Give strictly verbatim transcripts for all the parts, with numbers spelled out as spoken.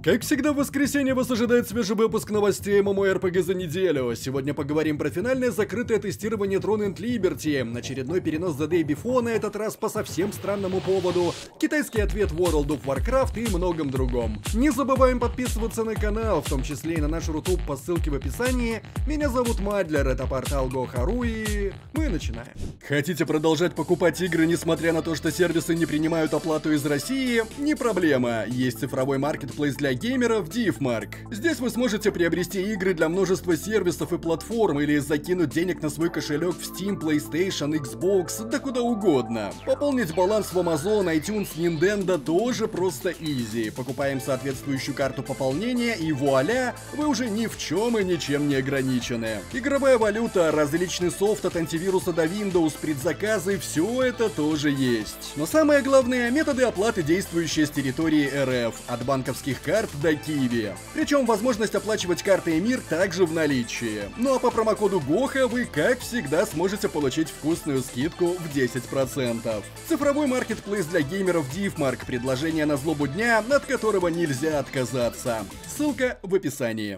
Как всегда, в воскресенье вас ожидает свежий выпуск новостей MMORPG за неделю. Сегодня поговорим про финальное закрытое тестирование Throne and Liberty, очередной перенос The Day Before, на этот раз по совсем странному поводу, китайский ответ World of Warcraft и многом другом. Не забываем подписываться на канал, в том числе и на наш рутуб по ссылке в описании. Меня зовут Мадлер, это портал Гохару, и мы начинаем. Хотите продолжать покупать игры, несмотря на то, что сервисы не принимают оплату из России? Не проблема, есть цифровой маркетплейс для геймеров DivMark. Здесь вы сможете приобрести игры для множества сервисов и платформ или закинуть денег на свой кошелек в Steam, PlayStation, Xbox, да куда угодно. Пополнить баланс в Amazon, iTunes, Nintendo тоже просто изи. Покупаем соответствующую карту пополнения и вуаля, вы уже ни в чем и ничем не ограничены. Игровая валюта, различный софт от антивируса до Windows, предзаказы, все это тоже есть. Но самое главное, методы оплаты, действующие с территории эр эф, от банковских карт до Киви. Причем возможность оплачивать картой МИР также в наличии. Ну а по промокоду ГОХА вы, как всегда, сможете получить вкусную скидку в десять процентов. Цифровой маркетплейс для геймеров DivMark, предложение на злобу дня, от которого нельзя отказаться. Ссылка в описании.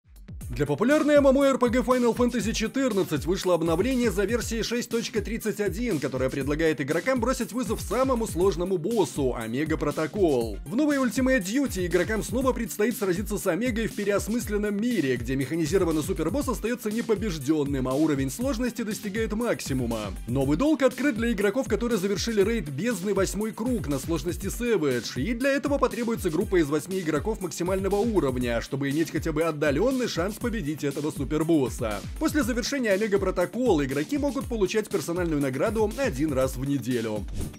Для популярной MMORPG Final Fantasy четырнадцать вышло обновление за версией шесть точка тридцать один, которое предлагает игрокам бросить вызов самому сложному боссу — Омега Протокол. В новой Ultimate Duty игрокам снова предстоит сразиться с Омегой в переосмысленном мире, где механизированный супербосс остается непобежденным, а уровень сложности достигает максимума. Новый долг открыт для игроков, которые завершили рейд Бездны восьмой круг на сложности Savage, и для этого потребуется группа из восьми игроков максимального уровня, чтобы иметь хотя бы отдаленный шанс победить этого супербосса. После завершения Омега Протокола игроки могут получать персональную награду один раз в неделю.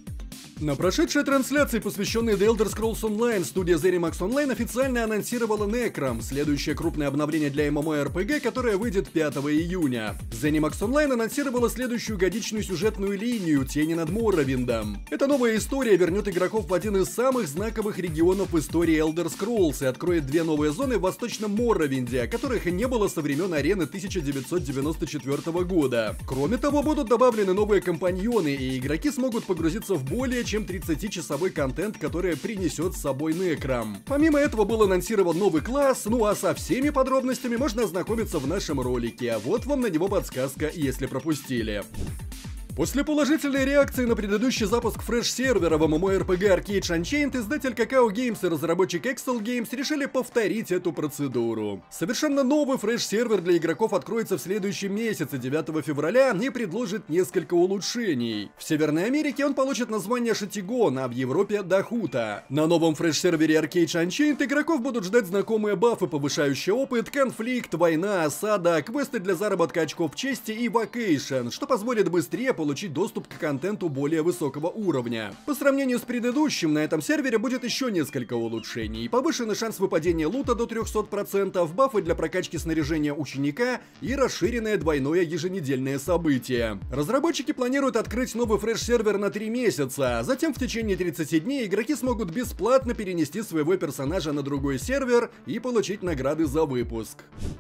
На прошедшей трансляции, посвященной The Elder Scrolls Online, студия ZeniMax Online официально анонсировала Necrom, следующее крупное обновление для MMORPG, которое выйдет пятого июня. ZeniMax Online анонсировала следующую годичную сюжетную линию «Тени над Морровиндом». Эта новая история вернет игроков в один из самых знаковых регионов в истории Elder Scrolls и откроет две новые зоны в Восточном Морровинде, которых не было со времен арены тысяча девятьсот девяносто четвёртого года. Кроме того, будут добавлены новые компаньоны, и игроки смогут погрузиться в более чем тридцатичасовой контент, который принесет с собой Necrom. Помимо этого был анонсирован новый класс, ну а со всеми подробностями можно ознакомиться в нашем ролике, а вот вам на него подсказка, если пропустили. После положительной реакции на предыдущий запуск фреш-сервера в MMORPG Arcade Unchained, издатель Kakao Games и разработчик Excel Games решили повторить эту процедуру. Совершенно новый фреш-сервер для игроков откроется в следующем месяце, девятого февраля, и предложит несколько улучшений. В Северной Америке он получит название Шатигон, а в Европе — Дахута. На новом фреш-сервере Arcade Unchained игроков будут ждать знакомые бафы, повышающие опыт, конфликт, война, осада, квесты для заработка очков чести и вакейшн, что позволит быстрее получить получить доступ к контенту более высокого уровня. По сравнению с предыдущим, на этом сервере будет еще несколько улучшений. Повышенный шанс выпадения лута до трёхсот процентов, бафы для прокачки снаряжения ученика и расширенное двойное еженедельное событие. Разработчики планируют открыть новый фреш-сервер на три месяца, а затем в течение тридцати дней игроки смогут бесплатно перенести своего персонажа на другой сервер и получить награды за выпуск.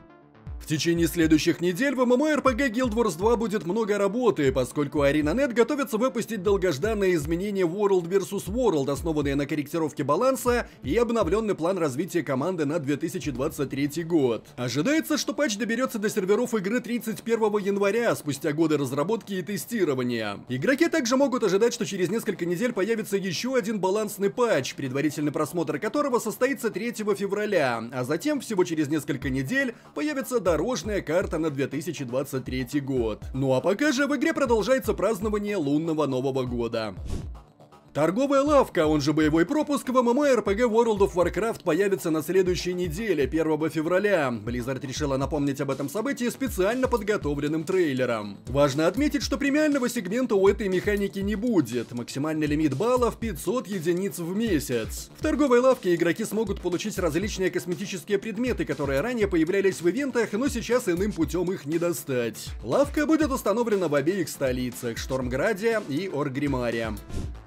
В течение следующих недель в MMORPG Guild Wars два будет много работы, поскольку Arena точка нет готовится выпустить долгожданные изменения World версус. World, основанные на корректировке баланса, и обновленный план развития команды на две тысячи двадцать третий год. Ожидается, что патч доберется до серверов игры тридцать первого января, спустя годы разработки и тестирования. Игроки также могут ожидать, что через несколько недель появится еще один балансный патч, предварительный просмотр которого состоится третьего февраля, а затем всего через несколько недель появится дорожная карта на две тысячи двадцать третий год. Ну а пока же в игре продолжается празднование лунного Нового года. Торговая лавка, он же боевой пропуск, в MMORPG World of Warcraft появится на следующей неделе, первого февраля. Blizzard решила напомнить об этом событии специально подготовленным трейлером. Важно отметить, что премиального сегмента у этой механики не будет. Максимальный лимит баллов — пятьсот единиц в месяц. В торговой лавке игроки смогут получить различные косметические предметы, которые ранее появлялись в ивентах, но сейчас иным путем их не достать. Лавка будет установлена в обеих столицах — Штормграде и Оргримаре.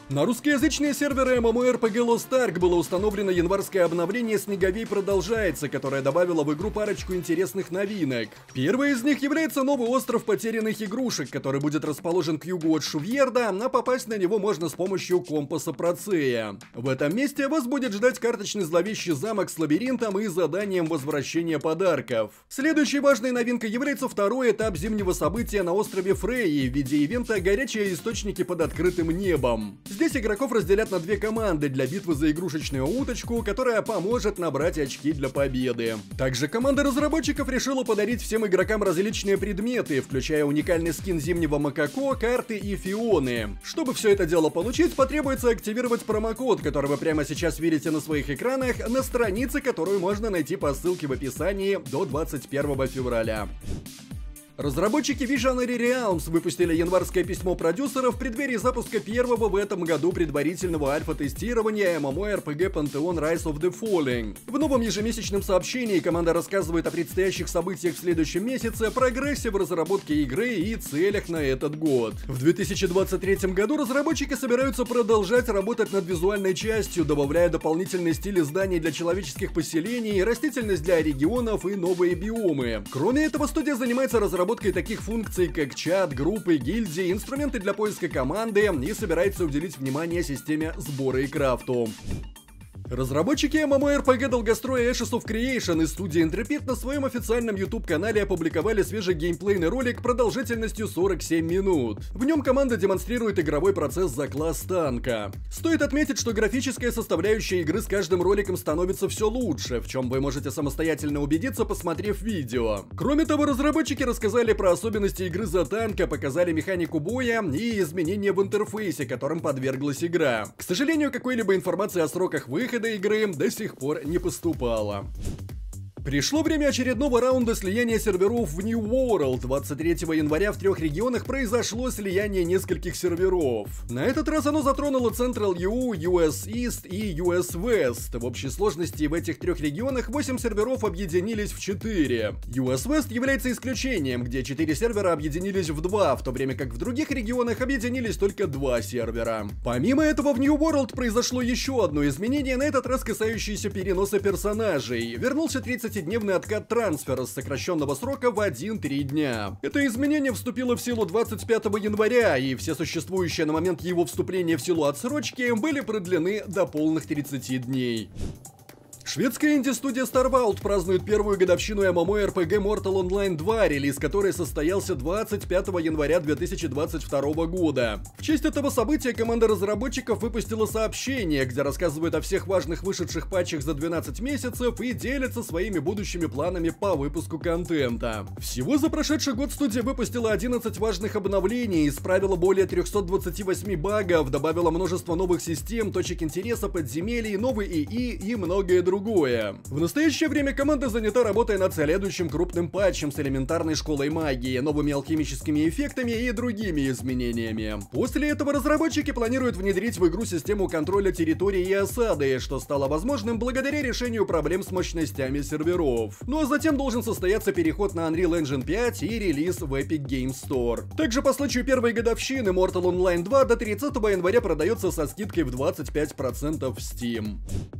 На русскоязычные серверы MMORPG Lost Ark было установлено январское обновление «Снеговей продолжается», которое добавило в игру парочку интересных новинок. Первый из них является новый остров потерянных игрушек, который будет расположен к югу от Шувьерда, а попасть на него можно с помощью компаса Процея. В этом месте вас будет ждать карточный зловещий замок с лабиринтом и заданием возвращения подарков. Следующей важной новинкой является второй этап зимнего события на острове Фрейи в виде ивента «Горячие источники под открытым небом». Здесь игроков разделят на две команды для битвы за игрушечную уточку, которая поможет набрать очки для победы. Также команда разработчиков решила подарить всем игрокам различные предметы, включая уникальный скин зимнего Макако, карты и фионы. Чтобы все это дело получить, потребуется активировать промокод, который вы прямо сейчас видите на своих экранах, на странице, которую можно найти по ссылке в описании до двадцать первого февраля. Разработчики Visionary Realms выпустили январское письмо продюсеров в преддверии запуска первого в этом году предварительного альфа-тестирования MMORPG Pantheon Rise of the Fallen. В новом ежемесячном сообщении команда рассказывает о предстоящих событиях в следующем месяце, прогрессе в разработке игры и целях на этот год. В две тысячи двадцать третьем году разработчики собираются продолжать работать над визуальной частью, добавляя дополнительные стили зданий для человеческих поселений, растительность для регионов и новые биомы. Кроме этого, студия занимается разработкой таких функций, как чат, группы, гильдии, инструменты для поиска команды и собирается уделить внимание системе сбора и крафту. Разработчики MMORPG долгостроя Ashes of Creation из студии Intrepid на своем официальном YouTube-канале опубликовали свежий геймплейный ролик продолжительностью сорок семь минут. В нем команда демонстрирует игровой процесс за класс танка. Стоит отметить, что графическая составляющая игры с каждым роликом становится все лучше, в чем вы можете самостоятельно убедиться, посмотрев видео. Кроме того, разработчики рассказали про особенности игры за танка, показали механику боя и изменения в интерфейсе, которым подверглась игра. К сожалению, какой-либо информации о сроках выхода до игры до сих пор не поступало. Пришло время очередного раунда слияния серверов в New World. двадцать третьего января в трех регионах произошло слияние нескольких серверов. На этот раз оно затронуло Central ю, ю эс East и ю эс West. В общей сложности в этих трех регионах восемь серверов объединились в четыре. ю эс West является исключением, где четыре сервера объединились в два, в то время как в других регионах объединились только два сервера. Помимо этого, в New World произошло еще одно изменение, на этот раз касающееся переноса персонажей. Вернулся тридцатидневный откат трансфера с сокращенного срока в один-три дня. Это изменение вступило в силу двадцать пятого января, и все существующие на момент его вступления в силу отсрочки были продлены до полных тридцати дней. Шведская инди-студия Starvault празднует первую годовщину MMORPG Mortal Online два, релиз которой состоялся двадцать пятого января две тысячи двадцать второго года. В честь этого события команда разработчиков выпустила сообщение, где рассказывает о всех важных вышедших патчах за двенадцать месяцев и делится своими будущими планами по выпуску контента. Всего за прошедший год студия выпустила одиннадцать важных обновлений, исправила более трёхсот двадцати восьми багов, добавила множество новых систем, точек интереса, подземелий, новый ИИ и многое другое. В настоящее время команда занята работой над следующим крупным патчем с элементарной школой магии, новыми алхимическими эффектами и другими изменениями. После этого разработчики планируют внедрить в игру систему контроля территории и осады, что стало возможным благодаря решению проблем с мощностями серверов. Ну а затем должен состояться переход на Unreal Engine пять и релиз в Epic Games Store. Также по случаю первой годовщины Mortal Online два до тридцатого января продается со скидкой в двадцать пять процентов в Steam.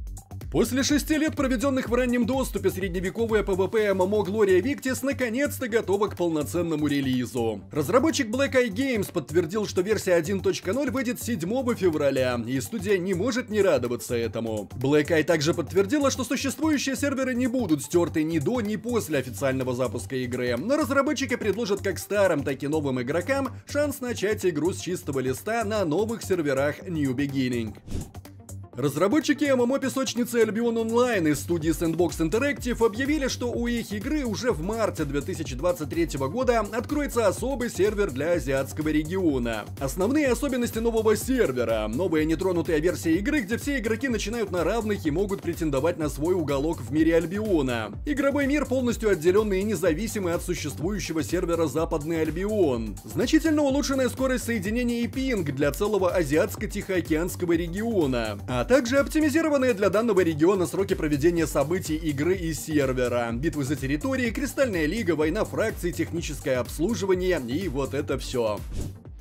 После шести лет, проведенных в раннем доступе, средневековая PvP эм эм о Gloria Victis наконец-то готова к полноценному релизу. Разработчик Black Eye Games подтвердил, что версия один точка ноль выйдет седьмого февраля, и студия не может не радоваться этому. Black Eye также подтвердила, что существующие серверы не будут стерты ни до, ни после официального запуска игры, но разработчики предложат как старым, так и новым игрокам шанс начать игру с чистого листа на новых серверах New Beginning. Разработчики эм эм о-песочницы Albion Online из студии Sandbox Interactive объявили, что у их игры уже в марте две тысячи двадцать третьего года откроется особый сервер для азиатского региона. Основные особенности нового сервера: новая нетронутая версия игры, где все игроки начинают на равных и могут претендовать на свой уголок в мире Альбиона. Игровой мир полностью отделенный и независимый от существующего сервера Западный Альбион. Значительно улучшенная скорость соединения и пинг для целого азиатско-тихоокеанского региона. А также оптимизированные для данного региона сроки проведения событий игры и сервера, битвы за территории, Кристальная Лига, война фракций, техническое обслуживание и вот это все.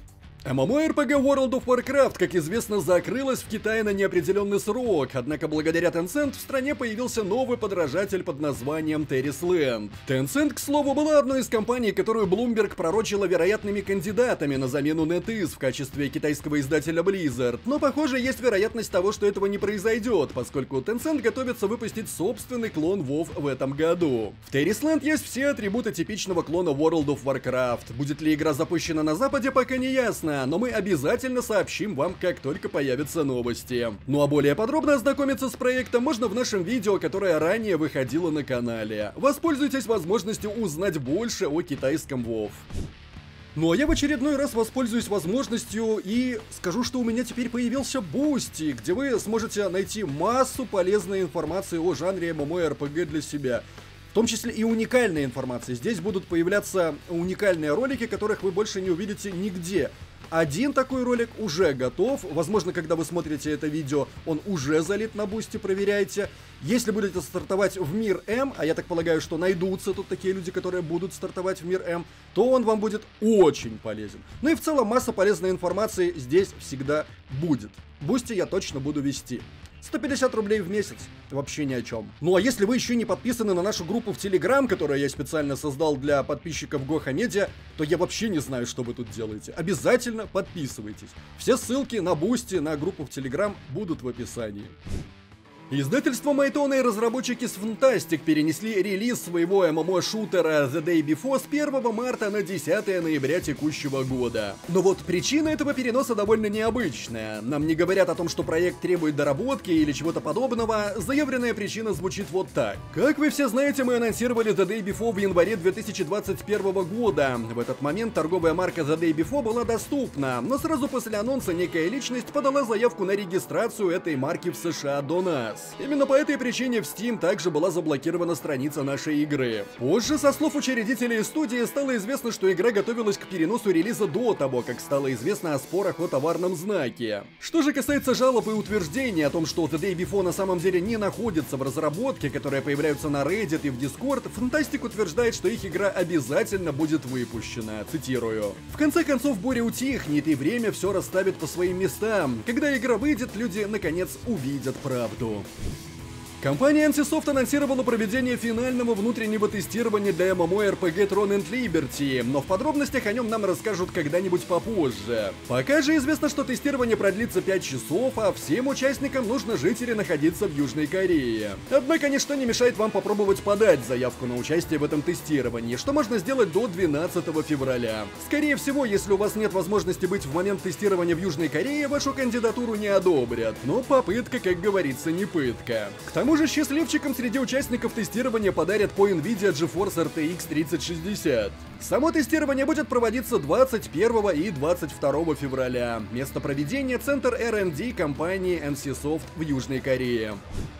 MMORPG World of Warcraft, как известно, закрылась в Китае на неопределенный срок, однако благодаря Tencent в стране появился новый подражатель под названием Terra's Land. Tencent, к слову, была одной из компаний, которую Bloomberg пророчила вероятными кандидатами на замену NetEase в качестве китайского издателя Blizzard, но, похоже, есть вероятность того, что этого не произойдет, поскольку Tencent готовится выпустить собственный клон WoW в этом году. В Terra's Land есть все атрибуты типичного клона World of Warcraft. Будет ли игра запущена на Западе, пока не ясно, но мы обязательно сообщим вам, как только появятся новости. Ну а более подробно ознакомиться с проектом можно в нашем видео, которое ранее выходило на канале. Воспользуйтесь возможностью узнать больше о китайском WoW. Ну а я в очередной раз воспользуюсь возможностью и скажу, что у меня теперь появился Boosty, где вы сможете найти массу полезной информации о жанре MMORPG для себя. В том числе и уникальная информация. Здесь будут появляться уникальные ролики, которых вы больше не увидите нигде. Один такой ролик уже готов. Возможно, когда вы смотрите это видео, он уже залит на Бусти, проверяйте. Если будете стартовать в мир М, а я так полагаю, что найдутся тут такие люди, которые будут стартовать в мир М, то он вам будет очень полезен. Ну и в целом масса полезной информации здесь всегда будет. Бусти я точно буду вести. сто пятьдесят рублей в месяц. Вообще ни о чем. Ну а если вы еще не подписаны на нашу группу в Telegram, которую я специально создал для подписчиков Гоха Медиа, то я вообще не знаю, что вы тут делаете. Обязательно подписывайтесь. Все ссылки на Бусти, на группу в Telegram будут в описании. Издательство Майтона и разработчики с Fantastic перенесли релиз своего эм эм о-шутера The Day Before с первого марта на десятое ноября текущего года. Но вот причина этого переноса довольно необычная. Нам не говорят о том, что проект требует доработки или чего-то подобного. Заявленная причина звучит вот так. Как вы все знаете, мы анонсировали The Day Before в январе две тысячи двадцать первого года. В этот момент торговая марка The Day Before была доступна, но сразу после анонса некая личность подала заявку на регистрацию этой марки в США до нас. Именно по этой причине в Steam также была заблокирована страница нашей игры. Позже, со слов учредителей студии, стало известно, что игра готовилась к переносу релиза до того, как стало известно о спорах о товарном знаке. Что же касается жалоб и утверждений о том, что The Day Before на самом деле не находится в разработке, которые появляются на Reddit и в Discord, Fantastic утверждает, что их игра обязательно будет выпущена. Цитирую. В конце концов, буря утихнет и время все расставит по своим местам. Когда игра выйдет, люди наконец увидят правду. Компания эн си Soft анонсировала проведение финального внутреннего тестирования для MMORPG Throne and Liberty, но в подробностях о нем нам расскажут когда-нибудь попозже. Пока же известно, что тестирование продлится пять часов, а всем участникам нужно жить или находиться в Южной Корее. Однако ничто не мешает вам попробовать подать заявку на участие в этом тестировании, что можно сделать до двенадцатого февраля. Скорее всего, если у вас нет возможности быть в момент тестирования в Южной Корее, вашу кандидатуру не одобрят, но попытка, как говорится, не пытка. К тому К тому же счастливчикам среди участников тестирования подарят по NVIDIA GeForce эр ти экс тридцать шестьдесят. Само тестирование будет проводиться двадцать первого и двадцать второго февраля. Место проведения — центр эр энд ди компании эн си Soft в Южной Корее.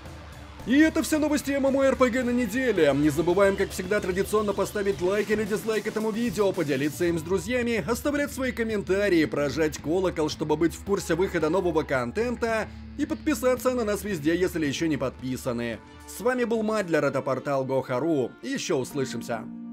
И это все новости MMORPG на неделе. Не забываем, как всегда, традиционно поставить лайк или дизлайк этому видео, поделиться им с друзьями, оставлять свои комментарии, прожать колокол, чтобы быть в курсе выхода нового контента, и подписаться на нас везде, если еще не подписаны. С вами был Мадлер, это портал Гоха точка ру. Еще услышимся.